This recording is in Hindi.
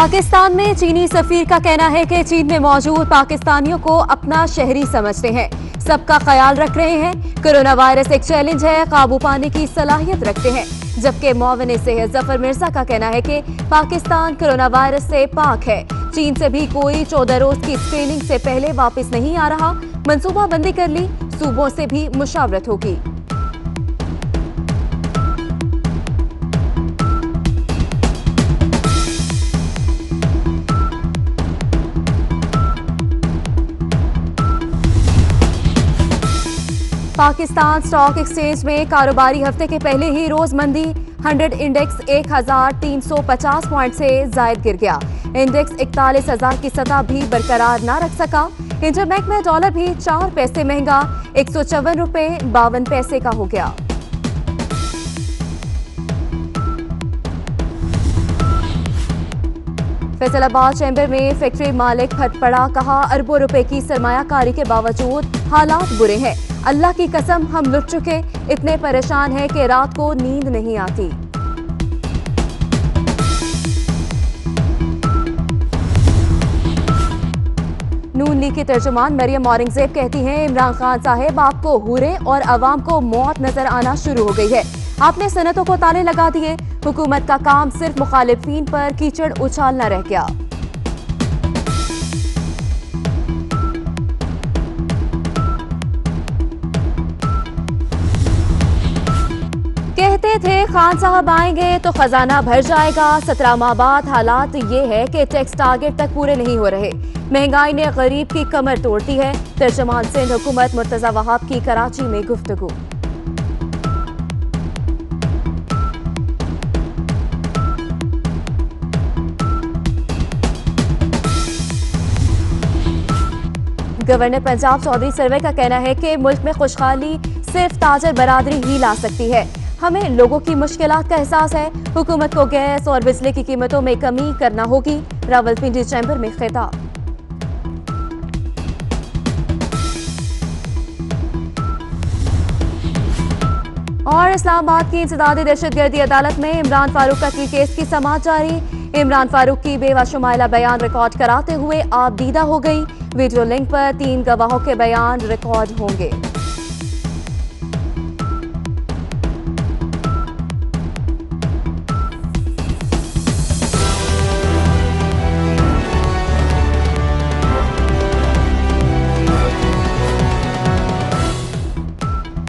पाकिस्तान में चीनी सफीर का कहना है कि चीन में मौजूद पाकिस्तानियों को अपना शहरी समझते हैं, सबका ख्याल रख रहे हैं। कोरोना वायरस एक चैलेंज है, काबू पाने की सलाहियत रखते हैं। जबकि मुआविन सेहत जफर मिर्जा का कहना है कि पाकिस्तान कोरोना वायरस से पाक है। चीन से भी कोई 14 रोज की स्क्रीनिंग से पहले वापस नहीं आ रहा। मनसूबाबंदी कर ली, सूबों से भी मुशावरत होगी। पाकिस्तान स्टॉक एक्सचेंज में कारोबारी हफ्ते के पहले ही रोज मंदी। 100 इंडेक्स 1350 पॉइंट से जायद गिर गया। इंडेक्स 41,000 की सतह भी बरकरार न रख सका। इंटरबैंक में डॉलर भी 4 पैसे महंगा 154 रुपए 52 पैसे का हो गया। फैसलाबाद चैम्बर में फैक्ट्री मालिक फट पड़ा, कहा अरबों रुपए की सरमायाकारी के बावजूद हालात बुरे हैं। अल्लाह की कसम हम लुट चुके, इतने परेशान हैं कि रात को नींद नहीं आती। नून लीग की तर्जुमान मरियम औरंगजेब कहती हैं, इमरान खान साहब आपको हुरे और अवाम को मौत नजर आना शुरू हो गई है। आपने सनतों को ताले लगा दिए। हुकूमत का काम सिर्फ मुखालिफिन पर कीचड़ उछालना रह गया। कहते थे खान साहब आएंगे तो खजाना भर जाएगा। 17 माह बाद हालात ये है कि टैक्स टारगेट तक पूरे नहीं हो रहे। महंगाई ने गरीब की कमर तोड़ती है। तर्जुमान सिंध हुकूमत मुर्तजा वहाब की कराची में गुफ्तगू। गवर्नर पंजाब चौधरी सर्वे का कहना है कि मुल्क में खुशहाली सिर्फ ताजर बरादरी ही ला सकती है। हमें लोगों की मुश्किलात का एहसास है। हुकूमत को गैस और बिजली की कीमतों में कमी करना होगी। रावलपिंडी चैम्बर में खिताब। और इस्लामाबाद की इंसदादी दहशतगर्दी अदालत में इमरान फारूक कत्ल केस की समाअत जारी। इमरान फारूक की बेवा शुमाइला बयान रिकॉर्ड कराते हुए आप दीदा हो गई। वीडियो लिंक पर 3 गवाहों के बयान रिकॉर्ड होंगे।